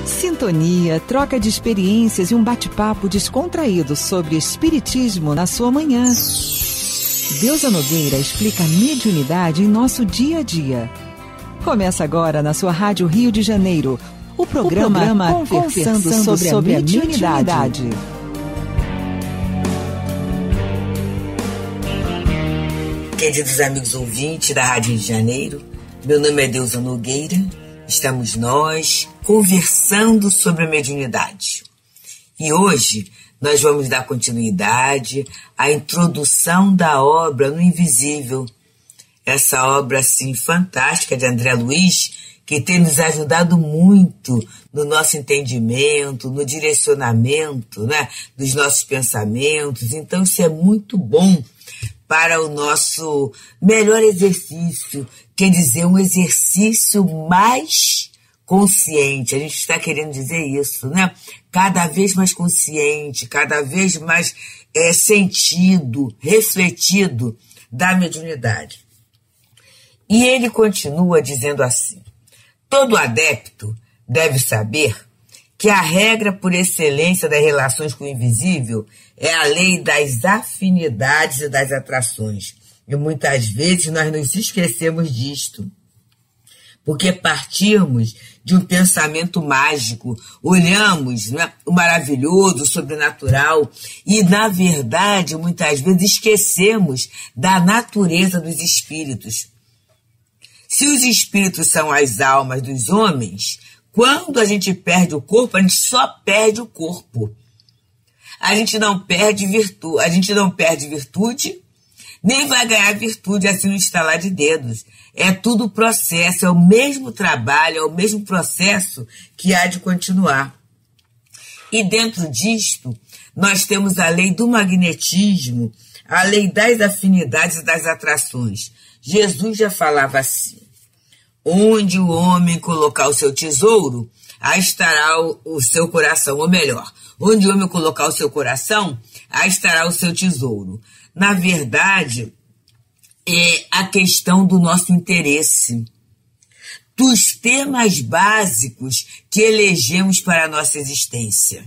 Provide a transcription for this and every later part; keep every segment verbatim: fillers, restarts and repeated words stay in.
Sintonia, troca de experiências e um bate-papo descontraído sobre espiritismo na sua manhã. Deusa Nogueira explica a mediunidade em nosso dia a dia. Começa agora na sua Rádio Rio de Janeiro, o programa, o programa Conversando sobre, sobre a Mediunidade. Queridos amigos ouvintes da Rádio Rio de Janeiro, meu nome é Deusa Nogueira, estamos nós conversando sobre a mediunidade. E hoje nós vamos dar continuidade à introdução da obra No Invisível, essa obra assim fantástica de André Luiz, que tem nos ajudado muito no nosso entendimento, no direcionamento, né, dos nossos pensamentos. Então isso é muito bom para o nosso melhor exercício, quer dizer, um exercício mais consciente. A gente está querendo dizer isso, né? Cada vez mais consciente, cada vez mais é, sentido, refletido da mediunidade. E ele continua dizendo assim: todo adepto deve saber que a regra por excelência das relações com o invisível é a lei das afinidades e das atrações. E muitas vezes nós nos esquecemos disto, porque partimos de um pensamento mágico, olhamos, né, o maravilhoso, o sobrenatural, e na verdade muitas vezes esquecemos da natureza dos espíritos. Se os espíritos são as almas dos homens, quando a gente perde o corpo, a gente só perde o corpo. A gente não perde virtude, a gente não perde virtude, nem vai ganhar virtude assim no estalar de dedos. É tudo processo, é o mesmo trabalho, é o mesmo processo que há de continuar. E dentro disto, nós temos a lei do magnetismo, a lei das afinidades e das atrações. Jesus já falava assim: onde o homem colocar o seu tesouro, aí estará o, o seu coração, ou melhor, onde o homem colocar o seu coração, aí estará o seu tesouro. Na verdade, é a questão do nosso interesse, dos temas básicos que elegemos para a nossa existência.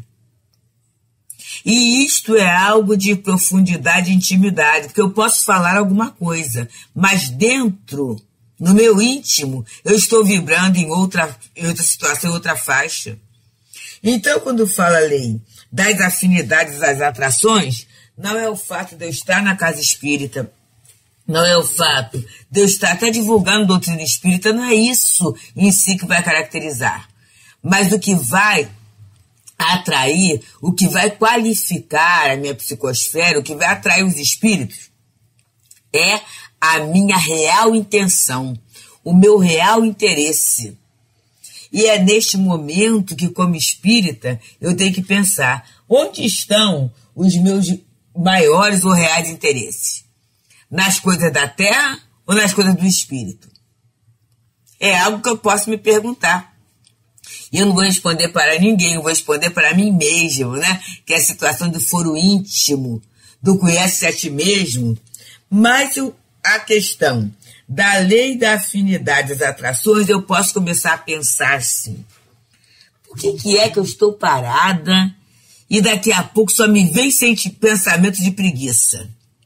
E isto é algo de profundidade e intimidade, porque eu posso falar alguma coisa, mas dentro, no meu íntimo, eu estou vibrando em outra, em outra situação, em outra faixa. Então, quando fala a lei das afinidades e das atrações, não é o fato de eu estar na casa espírita, não é o fato de eu estar até divulgando doutrina espírita, não é isso em si que vai caracterizar. Mas o que vai atrair, o que vai qualificar a minha psicosfera, o que vai atrair os espíritos, é a minha real intenção, o meu real interesse. E é neste momento que, como espírita, eu tenho que pensar: onde estão os meus maiores ou reais interesses? Nas coisas da terra ou nas coisas do espírito? É algo que eu posso me perguntar. E eu não vou responder para ninguém, eu vou responder para mim mesmo, né? Que é a situação do foro íntimo, do conhece a ti mesmo. Mas eu, a questão da lei da afinidade das atrações, eu posso começar a pensar assim: por que, que é que eu estou parada e daqui a pouco só me vem sentir pensamento de preguiça?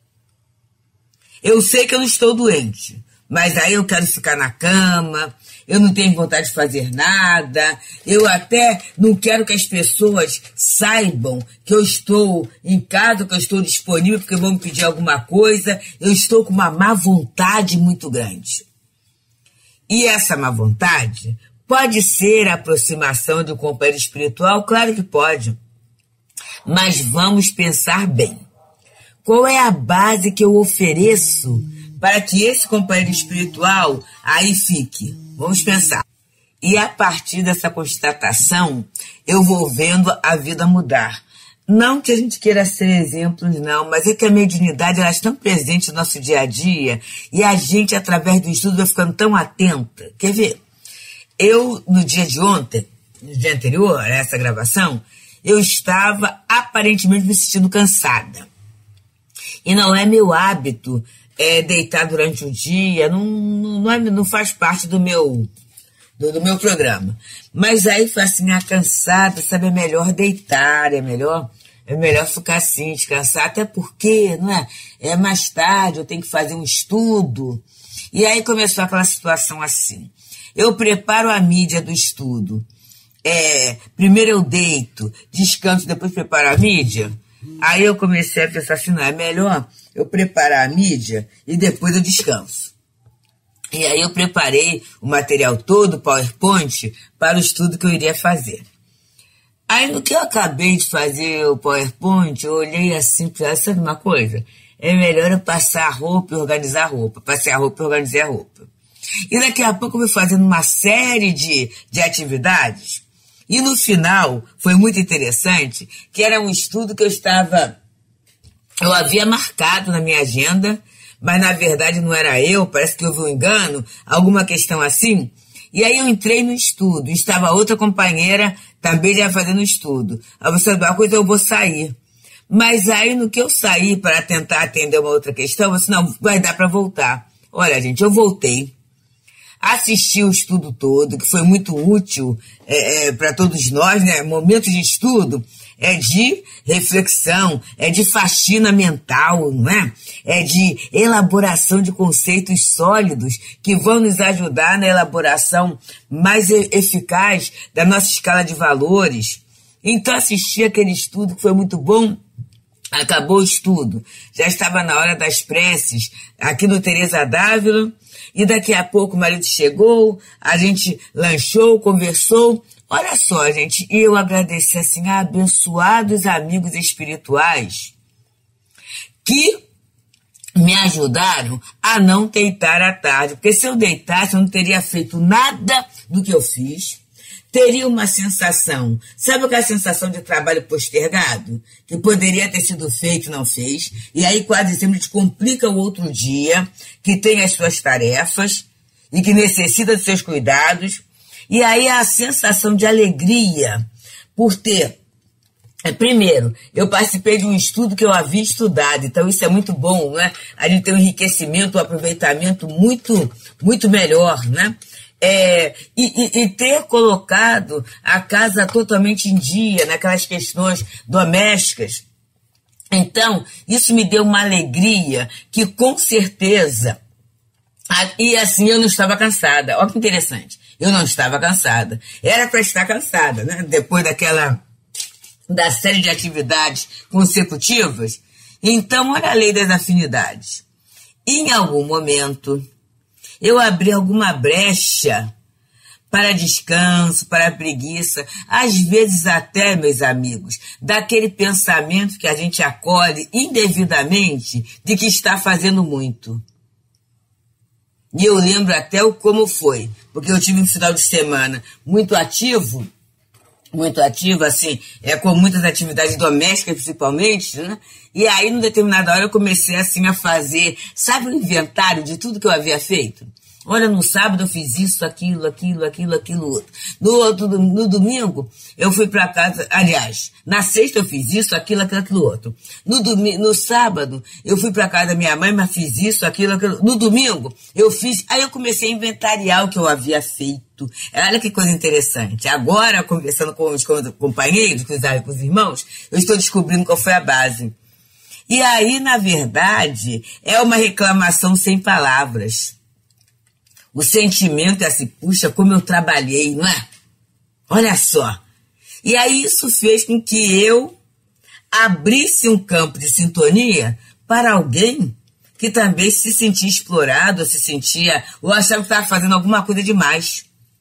Eu sei que eu não estou doente, mas aí eu quero ficar na cama, eu não tenho vontade de fazer nada, eu até não quero que as pessoas saibam que eu estou em casa, que eu estou disponível porque vão me pedir alguma coisa, eu estou com uma má vontade muito grande. E essa má vontade pode ser a aproximação de um companheiro espiritual? Claro que pode. Mas vamos pensar bem. Qual é a base que eu ofereço para que esse companheiro espiritual aí fique? Vamos pensar. E a partir dessa constatação, eu vou vendo a vida mudar. Não que a gente queira ser exemplos, não, mas é que a mediunidade ela é tão presente no nosso dia a dia e a gente, através do estudo, vai ficando tão atenta. Quer ver? Eu, no dia de ontem, no dia anterior a essa gravação, eu estava aparentemente me sentindo cansada. E não é meu hábito é, deitar durante o dia, não, não, é, não faz parte do meu, do, do meu programa. Mas aí foi assim, ah, cansada, sabe, é melhor deitar, é melhor, é melhor ficar assim, descansar, até porque, não é? É mais tarde, eu tenho que fazer um estudo. E aí começou aquela situação assim. Eu preparo a mídia do estudo. É, primeiro eu deito, descanso, depois preparo a mídia. Aí eu comecei a pensar assim, não, é melhor eu preparar a mídia e depois eu descanso. E aí eu preparei o material todo, o PowerPoint, para o estudo que eu iria fazer. Aí no que eu acabei de fazer o PowerPoint, eu olhei assim, sabe uma coisa? É melhor eu passar a roupa e organizar a roupa. Passei a roupa e organizei a roupa. E daqui a pouco eu fui fazendo uma série de, de atividades. E no final, foi muito interessante, que era um estudo que eu estava... Eu havia marcado na minha agenda, mas na verdade não era eu, parece que houve um engano, alguma questão assim. E aí eu entrei no estudo, estava outra companheira também já fazendo estudo. Aí você sabe uma coisa, eu vou sair. Mas aí no que eu saí para tentar atender uma outra questão, eu disse, não, vai dar para voltar. Olha, gente, eu voltei. Assisti o estudo todo, que foi muito útil é, é, para todos nós, né? Momento de estudo é de reflexão, é de faxina mental, não é? É de elaboração de conceitos sólidos que vão nos ajudar na elaboração mais eficaz da nossa escala de valores. Então assisti aquele estudo que foi muito bom. Acabou o estudo, já estava na hora das preces aqui no Teresa d'Ávila, e daqui a pouco o marido chegou, a gente lanchou, conversou. Olha só, gente, e eu agradeci assim a abençoados amigos espirituais que me ajudaram a não deitar à tarde, porque se eu deitasse eu não teria feito nada do que eu fiz. Teria uma sensação, sabe aquela sensação de trabalho postergado? Que poderia ter sido feito e não fez, e aí quase sempre te complica o outro dia, que tem as suas tarefas, e que necessita dos seus cuidados, e aí a sensação de alegria por ter... Primeiro, eu participei de um estudo que eu havia estudado, então isso é muito bom, né? A gente tem um enriquecimento, um aproveitamento muito, muito melhor, né? É, e, e, e ter colocado a casa totalmente em dia, naquelas questões domésticas. Então, isso me deu uma alegria que, com certeza, e assim eu não estava cansada. Olha que interessante, eu não estava cansada. Era para estar cansada, né? Depois daquela, da série de atividades consecutivas. Então, olha a lei das afinidades. Em algum momento... eu abri alguma brecha para descanso, para preguiça, às vezes até, meus amigos, daquele pensamento que a gente acolhe indevidamente de que está fazendo muito. E eu lembro até o como foi, porque eu tive um final de semana muito ativo, muito ativo, assim, é, com muitas atividades domésticas principalmente, né? E aí, numa determinada hora, eu comecei, assim, a fazer, sabe, o inventário de tudo que eu havia feito? Olha, no sábado eu fiz isso, aquilo, aquilo, aquilo, aquilo, outro. No, outro, no domingo, eu fui para casa, aliás, na sexta eu fiz isso, aquilo, aquilo, aquilo, outro. No, domi, no sábado, eu fui para casa da minha mãe, mas fiz isso, aquilo, aquilo. No domingo, eu fiz, aí eu comecei a inventariar o que eu havia feito. Olha que coisa interessante. Agora, conversando com os companheiros, com os, com os irmãos, eu estou descobrindo qual foi a base. E aí, na verdade, é uma reclamação sem palavras. O sentimento é assim, puxa, como eu trabalhei, não é? Olha só. E aí isso fez com que eu abrisse um campo de sintonia para alguém que também se sentia explorado, ou se sentia, ou achava que estava fazendo alguma coisa demais.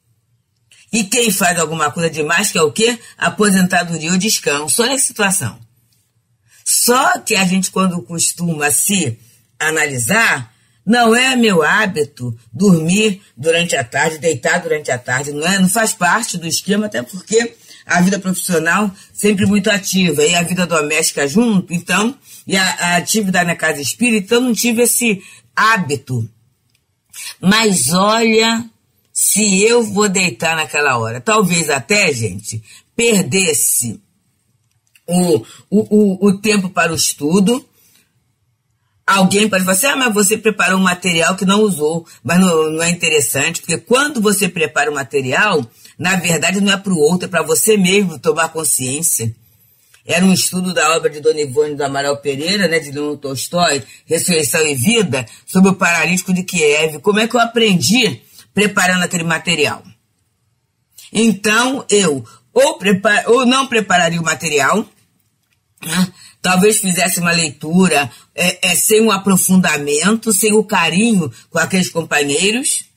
E quem faz alguma coisa demais, que é o quê? Aposentadoria ou descanso. Olha a situação. Só que a gente, quando costuma se analisar, não é meu hábito dormir durante a tarde, deitar durante a tarde, não é? Não faz parte do esquema, até porque a vida profissional sempre muito ativa, e a vida doméstica junto, então, e a, a atividade na casa espírita, então não tive esse hábito. Mas olha, se eu vou deitar naquela hora, talvez até, gente, perdesse o, o, o, o tempo para o estudo. Alguém pode falar assim, ah, mas você preparou um material que não usou, mas não, não é interessante, porque quando você prepara o material, Na verdade, não é para o outro, é para você mesmo tomar consciência. Era um estudo da obra de Dona Ivone do Amaral Pereira, né, de Leon Tolstói, Ressurreição e Vida, sobre o paralítico de Kiev. Como é que eu aprendi preparando aquele material? Então, eu ou, prepar, ou não prepararia o material, né, talvez fizesse uma leitura é, é, sem um aprofundamento, sem o carinho com aqueles companheiros,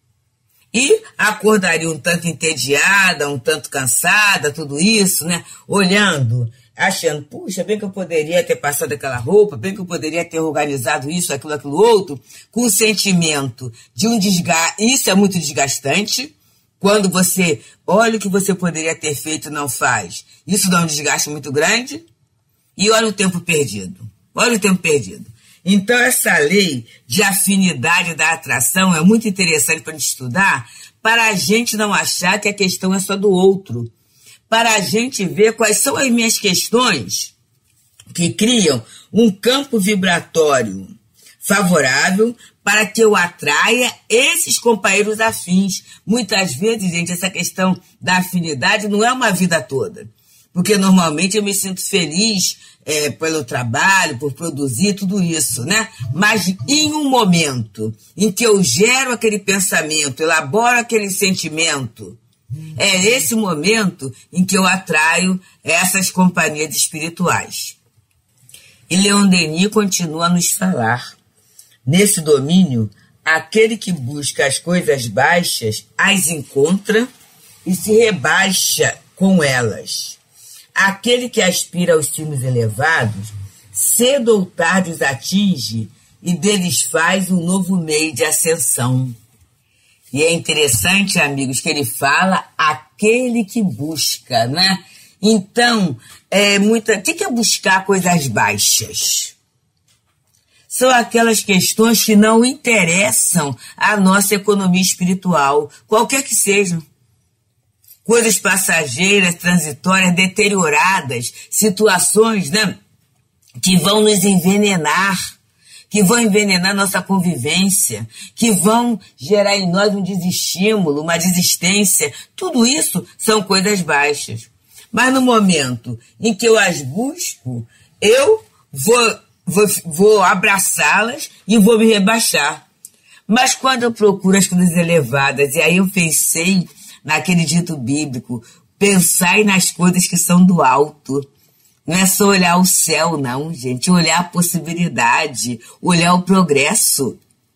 e acordaria um tanto entediada, um tanto cansada, tudo isso, né? Olhando, achando, puxa, bem que eu poderia ter passado aquela roupa, bem que eu poderia ter organizado isso, aquilo, aquilo outro, com o sentimento de um desgaste. Isso é muito desgastante, quando você olha o que você poderia ter feito e não faz. Isso dá um desgaste muito grande, e olha o tempo perdido. Olha o tempo perdido. Então, essa lei de afinidade da atração é muito interessante para a gente estudar, para a gente não achar que a questão é só do outro, para a gente ver quais são as minhas questões que criam um campo vibratório favorável para que eu atraia esses companheiros afins. Muitas vezes, gente, essa questão da afinidade não é uma vida toda, porque normalmente eu me sinto feliz É, pelo trabalho, por produzir, tudo isso, né? Mas em um momento em que eu gero aquele pensamento, elaboro aquele sentimento, é esse momento em que eu atraio essas companhias espirituais. E Leon Denis continua a nos falar. Nesse domínio, aquele que busca as coisas baixas as encontra e se rebaixa com elas. Aquele que aspira aos cimos elevados, cedo ou tarde os atinge e deles faz um novo meio de ascensão. E é interessante, amigos, que ele fala aquele que busca, né? Então, é muita... o que é buscar coisas baixas? São aquelas questões que não interessam à nossa economia espiritual, qualquer que sejam. Coisas passageiras, transitórias, deterioradas, situações, né, que vão nos envenenar, que vão envenenar nossa convivência, que vão gerar em nós um desestímulo, uma desistência. Tudo isso são coisas baixas. Mas no momento em que eu as busco, eu vou, vou, vou abraçá-las e vou me rebaixar. Mas quando eu procuro as coisas elevadas, e aí eu pensei naquele dito bíblico, pensai nas coisas que são do alto. Não é só olhar o céu, não, gente. Olhar a possibilidade, olhar o progresso,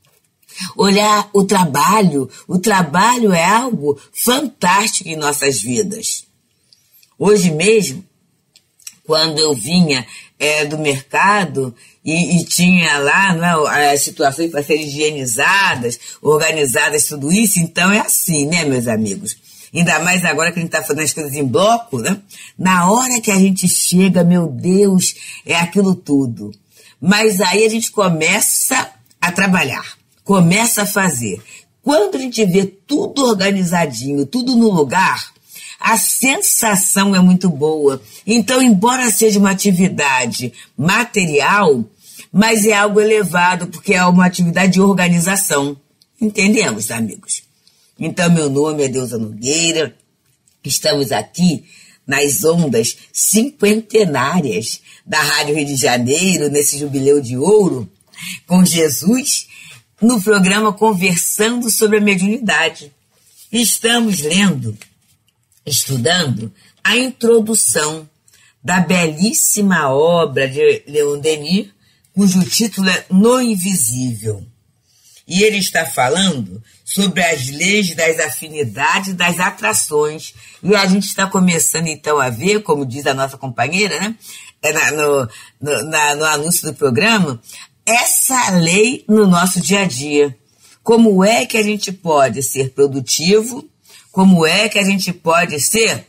olhar o trabalho. O trabalho é algo fantástico em nossas vidas. Hoje mesmo, quando eu vinha é, do mercado e, e tinha lá, não é, as situações para serem higienizadas, organizadas, tudo isso, então é assim, né, meus amigos? Ainda mais agora que a gente está fazendo as coisas em bloco, né? Na hora que a gente chega, meu Deus, é aquilo tudo. Mas aí a gente começa a trabalhar, começa a fazer. Quando a gente vê tudo organizadinho, tudo no lugar, a sensação é muito boa. Então, embora seja uma atividade material, mas é algo elevado, porque é uma atividade de organização. Entendemos, amigos? Então, meu nome é Deusa Nogueira, estamos aqui nas ondas cinquentenárias da Rádio Rio de Janeiro, nesse jubileu de ouro, com Jesus, no programa Conversando sobre a Mediunidade. Estamos lendo, estudando a introdução da belíssima obra de Leon Denis, cujo título é No Invisível. E ele está falando sobre as leis das afinidades, das atrações. E a gente está começando, então, a ver, como diz a nossa companheira, né, é na, no, no, na, no anúncio do programa, essa lei no nosso dia a dia. Como é que a gente pode ser produtivo? Como é que a gente pode ser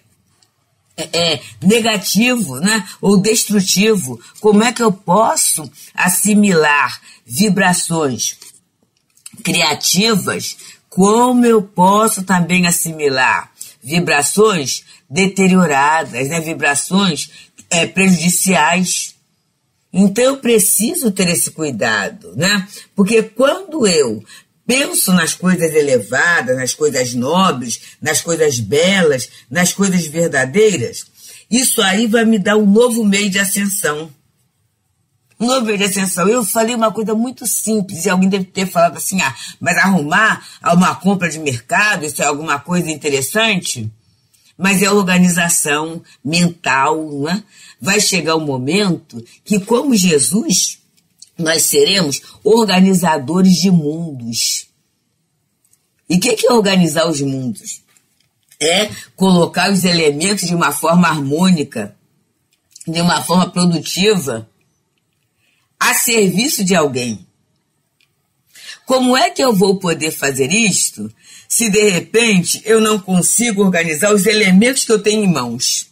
é, é, negativo, né, ou destrutivo? Como é que eu posso assimilar vibrações criativas, como eu posso também assimilar vibrações deterioradas, né, vibrações é, prejudiciais. Então eu preciso ter esse cuidado, né? Porque quando eu penso nas coisas elevadas, nas coisas nobres, nas coisas belas, nas coisas verdadeiras, isso aí vai me dar um novo meio de ascensão. Um novo meio de ascensão. Eu falei uma coisa muito simples, e alguém deve ter falado assim, ah, mas arrumar uma compra de mercado, isso é alguma coisa interessante? Mas é organização mental, né? Vai chegar um momento que, como Jesus, nós seremos organizadores de mundos. E o que, que é organizar os mundos? É colocar os elementos de uma forma harmônica, de uma forma produtiva, a serviço de alguém. Como é que eu vou poder fazer isto se de repente eu não consigo organizar os elementos que eu tenho em mãos?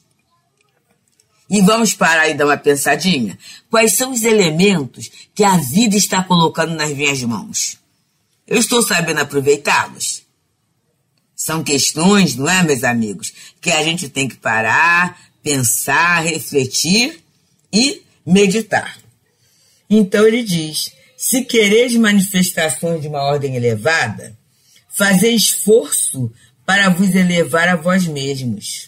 E vamos parar e dar uma pensadinha. Quais são os elementos que a vida está colocando nas minhas mãos? Eu estou sabendo aproveitá-los? São questões, não é, meus amigos, que a gente tem que parar, pensar, refletir e meditar. Então ele diz, se quereis manifestações de uma ordem elevada, fazei esforço para vos elevar a vós mesmos.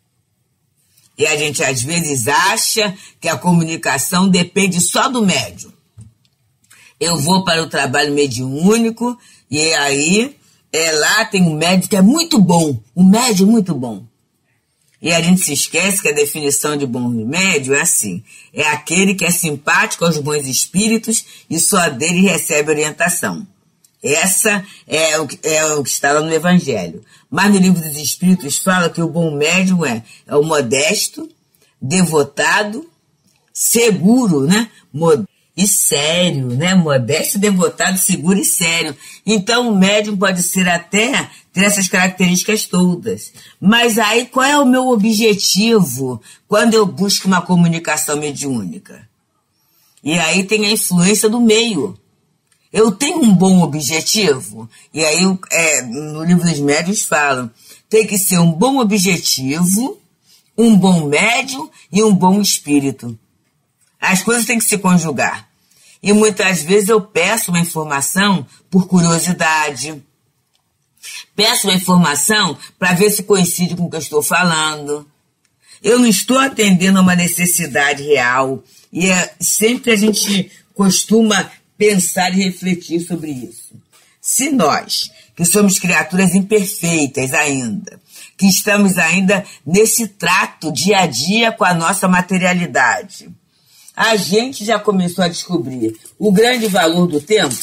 E a gente às vezes acha que a comunicação depende só do médium. Eu vou para o trabalho mediúnico e aí é, lá tem um médium que é muito bom, um médium muito bom. E a gente se esquece que a definição de bom médium é assim, é aquele que é simpático aos bons espíritos e só dele recebe orientação. Essa é o, é o que está lá no Evangelho. Mas no Livro dos Espíritos fala que o bom médium é, é o modesto, devotado, seguro, né? Mod e sério, né? Modesto, devotado, seguro e sério. Então o médium pode ser até ter essas características todas. Mas aí qual é o meu objetivo quando eu busco uma comunicação mediúnica? E aí tem a influência do meio. Eu tenho um bom objetivo, e aí é, no Livro dos Médiuns falam, tem que ser um bom objetivo, um bom médium e um bom espírito. As coisas têm que se conjugar. E muitas vezes eu peço uma informação por curiosidade, peço uma informação para ver se coincide com o que eu estou falando. Eu não estou atendendo a uma necessidade real, e é, sempre a gente costuma pensar e refletir sobre isso. Se nós, que somos criaturas imperfeitas ainda, que estamos ainda nesse trato dia a dia com a nossa materialidade, a gente já começou a descobrir o grande valor do tempo,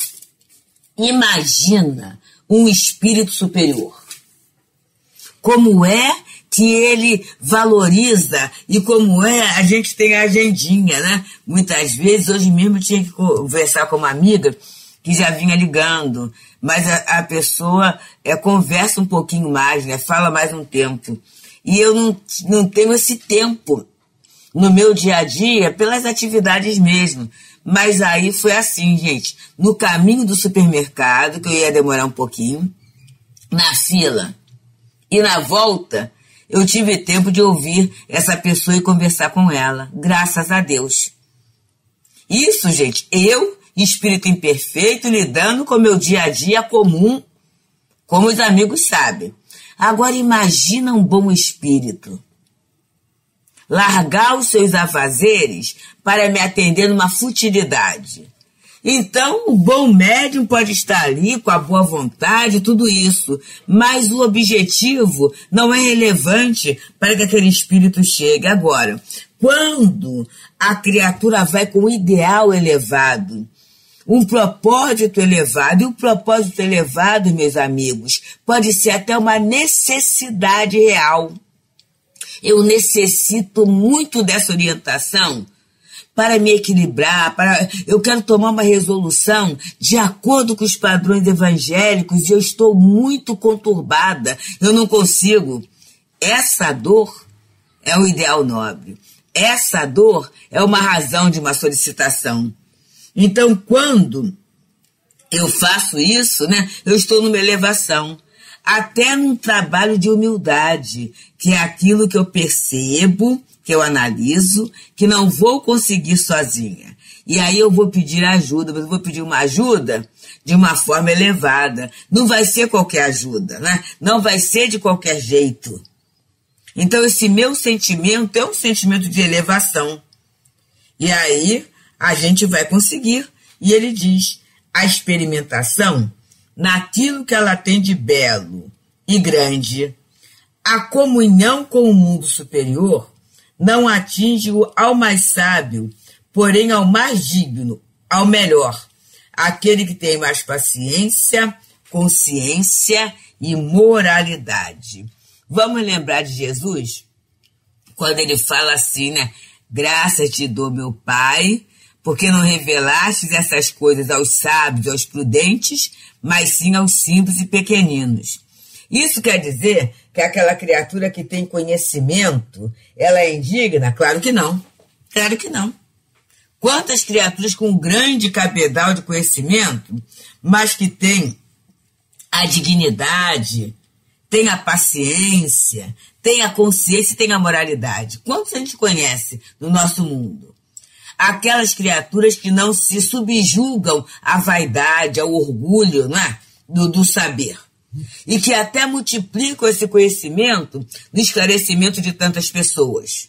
imagina um espírito superior. Como é que ele valoriza e como é, a gente tem a agendinha, né? Muitas vezes, hoje mesmo eu tinha que conversar com uma amiga que já vinha ligando, mas a, a pessoa é, conversa um pouquinho mais, né? Fala mais um tempo. E eu não, não tenho esse tempo no meu dia a dia pelas atividades mesmo. Mas aí foi assim, gente, no caminho do supermercado, que eu ia demorar um pouquinho, na fila e na volta, eu tive tempo de ouvir essa pessoa e conversar com ela, graças a Deus. Isso, gente, eu, espírito imperfeito, lidando com o meu dia a dia comum, como os amigos sabem. Agora imagina um bom espírito largar os seus afazeres para me atender numa futilidade. Então, o bom médium pode estar ali com a boa vontade, tudo isso, mas o objetivo não é relevante para que aquele espírito chegue. Agora, quando a criatura vai com um ideal elevado, um propósito elevado, e o propósito elevado, meus amigos, pode ser até uma necessidade real. Eu necessito muito dessa orientação para me equilibrar, para eu quero tomar uma resolução de acordo com os padrões evangélicos e eu estou muito conturbada, eu não consigo. Essa dor é um ideal nobre. Essa dor é uma razão de uma solicitação. Então, quando eu faço isso, né, eu estou numa elevação. Até num trabalho de humildade, que é aquilo que eu percebo, que eu analiso, que não vou conseguir sozinha. E aí eu vou pedir ajuda, mas eu vou pedir uma ajuda de uma forma elevada. Não vai ser qualquer ajuda, né? Não vai ser de qualquer jeito. Então esse meu sentimento é um sentimento de elevação. E aí a gente vai conseguir. E ele diz, a experimentação, naquilo que ela tem de belo e grande, a comunhão com o mundo superior não atinge ao mais sábio, porém ao mais digno, ao melhor, aquele que tem mais paciência, consciência e moralidade. Vamos lembrar de Jesus? Quando ele fala assim, né? Graças te dou, meu Pai, porque não revelastes essas coisas aos sábios, aos prudentes, mas sim aos simples e pequeninos. Isso quer dizer que aquela criatura que tem conhecimento, ela é indigna? Claro que não. Claro que não. Quantas criaturas com um grande cabedal de conhecimento, mas que têm a dignidade, têm a paciência, têm a consciência e têm a moralidade? Quantos a gente conhece no nosso mundo? Aquelas criaturas que não se subjugam à vaidade, ao orgulho, não é? do, do saber. E que até multiplicam esse conhecimento no esclarecimento de tantas pessoas.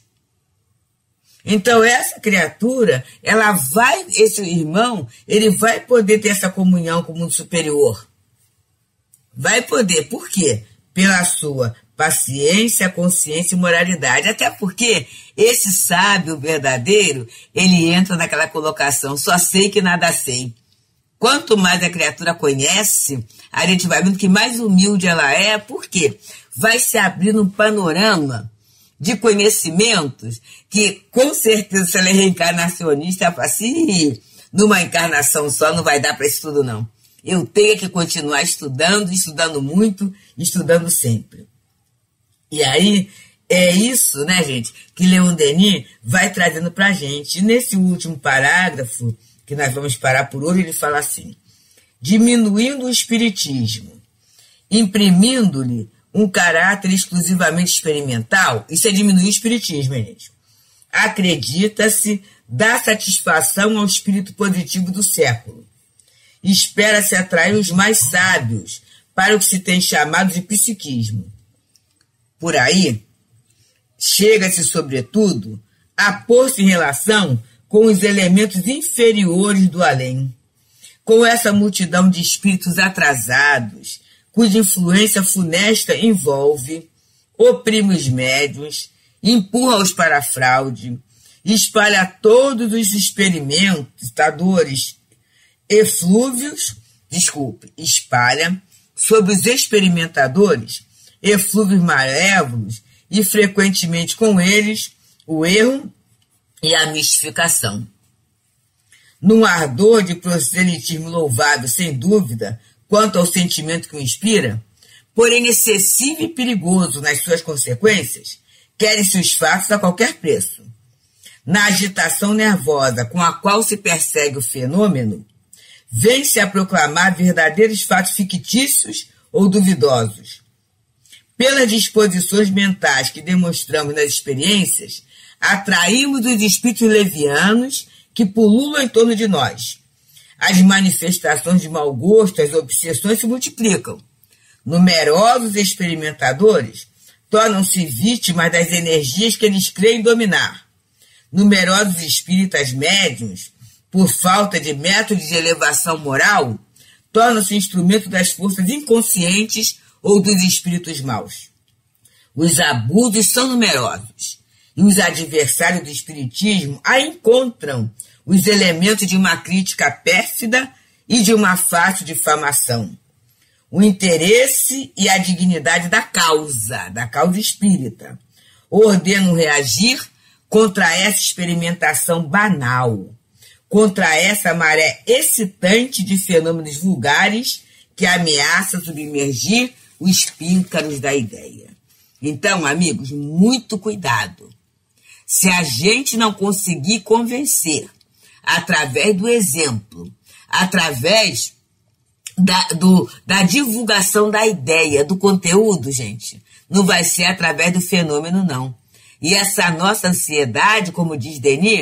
Então essa criatura, ela vai, esse irmão, ele vai poder ter essa comunhão com o mundo superior. Vai poder, por quê? Pela sua paciência, consciência e moralidade. Até porque esse sábio verdadeiro, ele entra naquela colocação, só sei que nada sei. Quanto mais a criatura conhece, a gente vai vendo que mais humilde ela é, porque vai se abrindo um panorama de conhecimentos que, com certeza, se ela é reencarnacionista, ela fala assim, numa encarnação só não vai dar para isso tudo, não. Eu tenho que continuar estudando, estudando muito, estudando sempre. E aí, é isso, né, gente, que Leon Denis vai trazendo para a gente. E nesse último parágrafo, que nós vamos parar por hoje, ele fala assim, diminuindo o espiritismo, imprimindo-lhe um caráter exclusivamente experimental, isso é diminuir o espiritismo, gente. Acredita-se dar satisfação ao espírito positivo do século. Espera-se atrair os mais sábios para o que se tem chamado de psiquismo. Por aí, chega-se, sobretudo, a pôr-se em relação com os elementos inferiores do além, com essa multidão de espíritos atrasados, cuja influência funesta envolve, oprime os médiuns, empurra-os para a fraude, espalha todos os experimentadores eflúvios, desculpe, espalha sobre os experimentadores eflúvios malévolos e frequentemente com eles o erro e a mistificação. Num ardor de proselitismo louvável, sem dúvida, quanto ao sentimento que o inspira, porém excessivo e perigoso nas suas consequências, querem-se os fatos a qualquer preço. Na agitação nervosa com a qual se persegue o fenômeno, vem-se a proclamar verdadeiros fatos fictícios ou duvidosos. Pelas disposições mentais que demonstramos nas experiências, atraímos os espíritos levianos que pululam em torno de nós. As manifestações de mau gosto, as obsessões se multiplicam. Numerosos experimentadores tornam-se vítimas das energias que eles creem dominar. Numerosos espíritas médiuns, por falta de métodos de elevação moral, tornam-se instrumento das forças inconscientes ou dos espíritos maus. Os abusos são numerosos, e os adversários do espiritismo a encontram os elementos de uma crítica pérfida e de uma fácil difamação. O interesse e a dignidade da causa, da causa espírita, ordenam reagir contra essa experimentação banal, contra essa maré excitante de fenômenos vulgares que ameaça submergir os píncaros da ideia. Então, amigos, muito cuidado. Se a gente não conseguir convencer, através do exemplo, através da, do, da divulgação da ideia, do conteúdo, gente, não vai ser através do fenômeno, não. E essa nossa ansiedade, como diz Denis,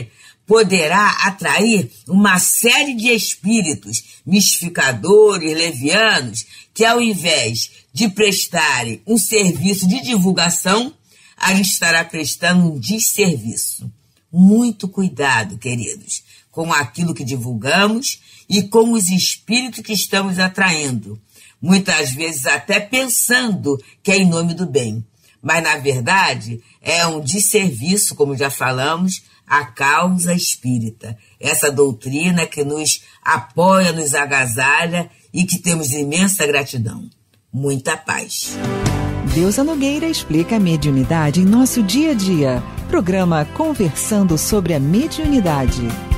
poderá atrair uma série de espíritos mistificadores, levianos, que ao invés de prestarem um serviço de divulgação, a gente estará prestando um desserviço. Muito cuidado, queridos, com aquilo que divulgamos e com os espíritos que estamos atraindo. Muitas vezes até pensando que é em nome do bem. Mas, na verdade, é um desserviço, como já falamos, à causa espírita. Essa doutrina que nos apoia, nos agasalha e que temos imensa gratidão. Muita paz. Deusa Nogueira explica a mediunidade em nosso dia a dia. Programa Conversando sobre a Mediunidade.